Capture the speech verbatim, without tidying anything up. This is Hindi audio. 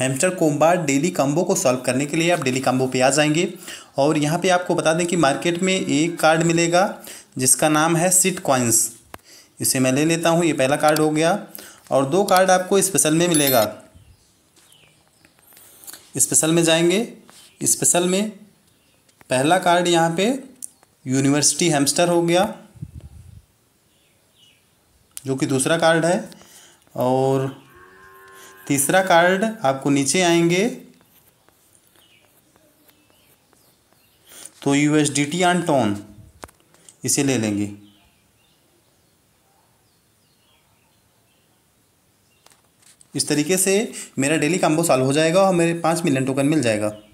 हैमस्टर कॉम्बैट डेली कॉम्बो को सॉल्व करने के लिए आप डेली कॉम्बो पे आ जाएंगे और यहाँ पे आपको बता दें कि मार्केट में एक कार्ड मिलेगा जिसका नाम है सिट कॉइन्स। इसे मैं ले लेता हूँ, ये पहला कार्ड हो गया। और दो कार्ड आपको स्पेशल में मिलेगा। स्पेशल में जाएंगे, स्पेशल में पहला कार्ड यहाँ पे यूनिवर्सिटी हैमस्टर हो गया जो कि दूसरा कार्ड है। और तीसरा कार्ड आपको नीचे आएंगे तो यूएसडीटी ऑन टोन, इसे ले लेंगे। इस तरीके से मेरा डेली कॉम्बो सॉल्व हो जाएगा और मेरे पाँच मिलियन टोकन मिल जाएगा।